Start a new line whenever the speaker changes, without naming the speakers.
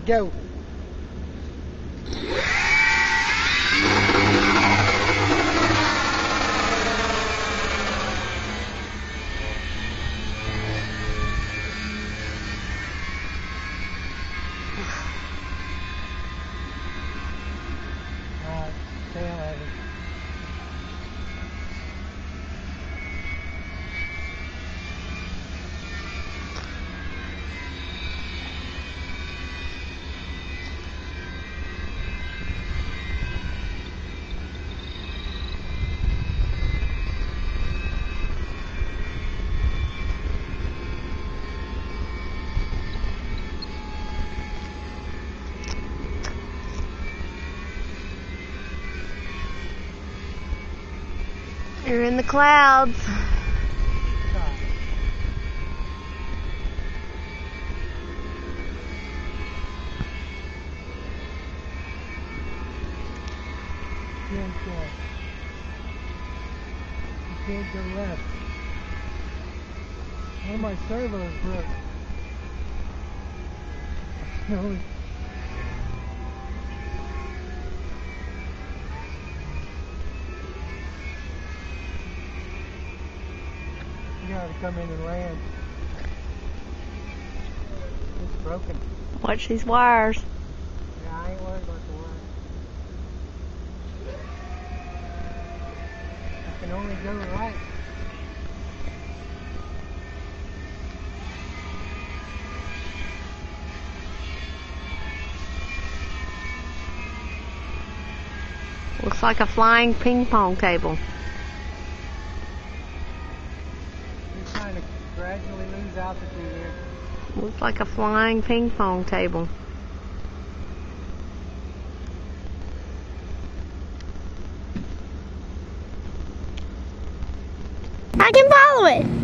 Go. Alright, tail heavy.
You're in the clouds.
You can't go left. One of my servos broke. You gotta come in and land. It's broken.
Watch these wires.
Yeah, I ain't worried about the wire. I can only go right.
Looks like a flying ping pong table.
You're trying to gradually lose altitude here.
Looks like a flying ping pong table.
I can follow it.